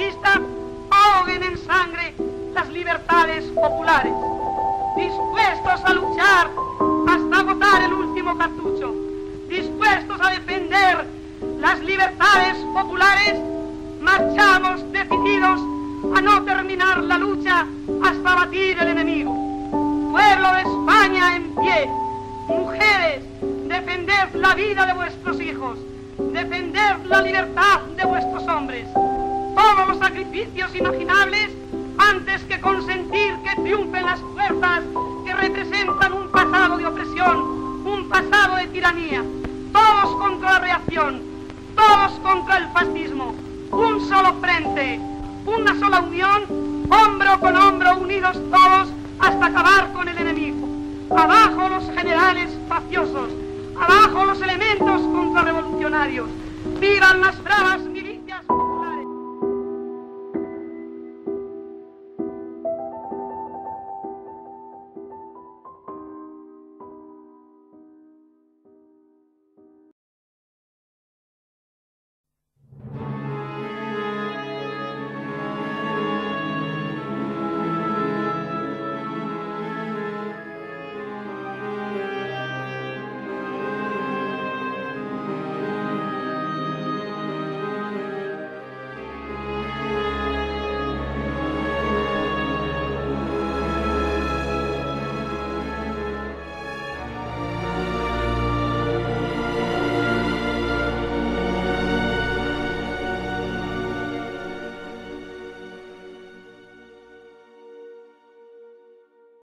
fascista ahoguen en sangre las libertades populares. Dispuestos a luchar hasta agotar el último cartucho, dispuestos a defender las libertades populares, marchamos decididos a no terminar la lucha hasta batir el enemigo. Pueblo de España en pie, mujeres, defended la vida de vuestros hijos, defended la libertad de vuestros hombres. Todos los sacrificios imaginables antes que consentir que triunfen las fuerzas que representan un pasado de opresión, un pasado de tiranía. Todos contra la reacción, todos contra el fascismo. Un solo frente, una sola unión, hombro con hombro, unidos todos hasta acabar con el enemigo. Abajo los generales faciosos, abajo los elementos contrarrevolucionarios. Vivan las bravas